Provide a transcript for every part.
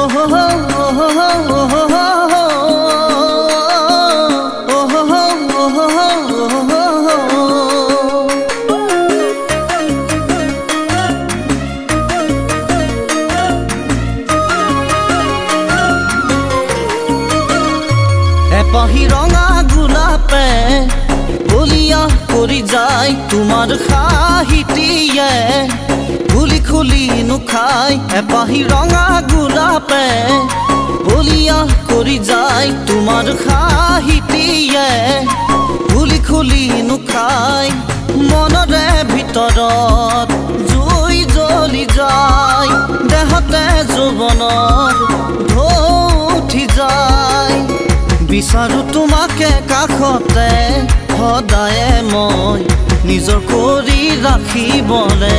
এপাহি ৰঙা গোলাপে বলিয়া কৰি যায় তোমাৰ খাহিটিয়ে খুলি খুলি নুখাই এপাহি ৰঙা গোলাপে বলিয়া কৰি যায় তোমাৰ খাহিটিয়ে খুলি খুলি নুখাই মনৰে ভিতৰত জুই জ্বলি যায় দেহতে যৌৱনৰ ঢৌ উঠি যায় বিচাৰো তোমাকে কাষতে সদায়ে মই নিজৰ কৰি ৰাখিবলে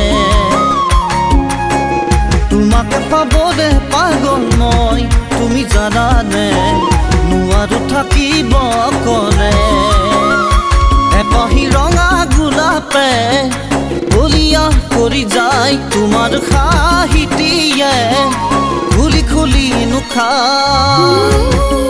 তোমাকে পাবলে পাগল মই তুমি জানানে নোৱাৰো থাকিব অকলে এপাহি ৰঙা গোলাপে বলিয়া কৰি যায় তোমাৰ খাহিটিয়ে খুলি খুলি নুখাই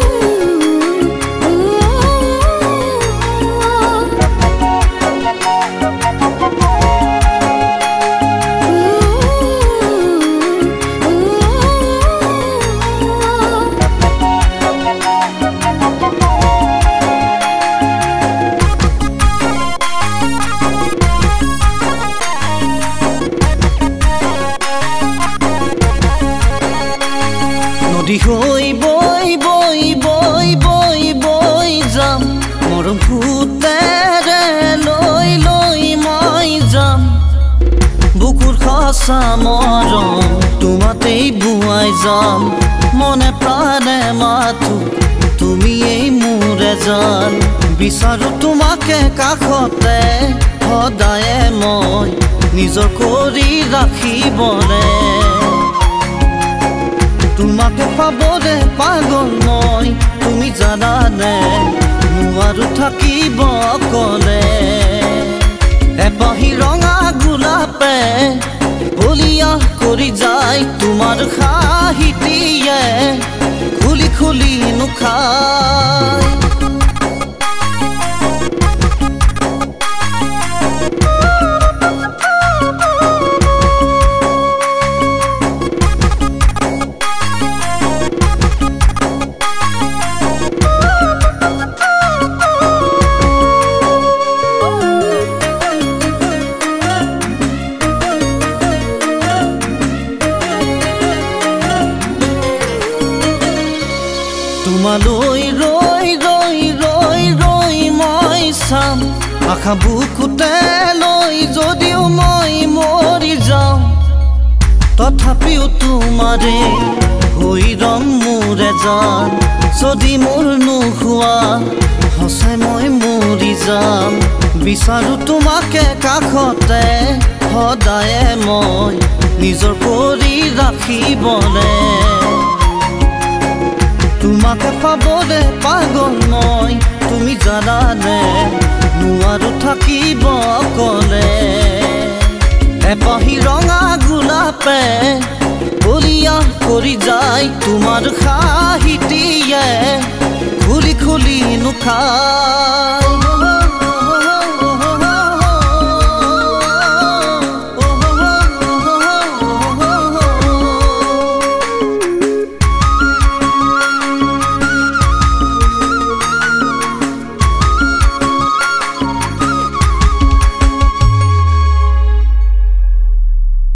নদী হৈ বৈ বৈ বৈ বৈ বৈ যাম মৰম ফুটেৰে লৈ লৈ মই যাম বুকুৰ সঁচা মৰম তোমাতেই বুৱাই যাম মনে প্ৰাণে মাথো তুমিয়েই মোৰ এজন বিচাৰো তোমাকে কাষতে সদায়ে মই নিজৰ কৰি ৰাখিবলে তোমাকে পাবলে পাগল মই তুমি জানানে নোৱাৰো থাকিব অকলে এপাহি ৰঙা গোলাপে বলিয়া কৰি যায় তোমাৰ খাহিটিয়ে খুলি খুলি নুখাই তোমালৈ ৰৈ ৰৈ ৰৈ ৰৈ মই চাম আশা বুকুতে লৈ যদিও মই মৰি যাওঁ তথাপিও তোমাৰে হৈ ৰম মোৰ এজন যদি মোৰ নোহোৱা সঁচাই মই মৰি যাম বিচাৰো তোমাকে কাষতে সদায়ে মই নিজৰ কৰি ৰাখিবলে তোমাকে পাবলে পাগল মই তুমি জানানে নোৱাৰো থাকিব অকলে এপাহি ৰঙা গোলাপে বলিয়া কৰি যায় তোমাৰ খাহিটিয়ে খুলি খুলি নুখাই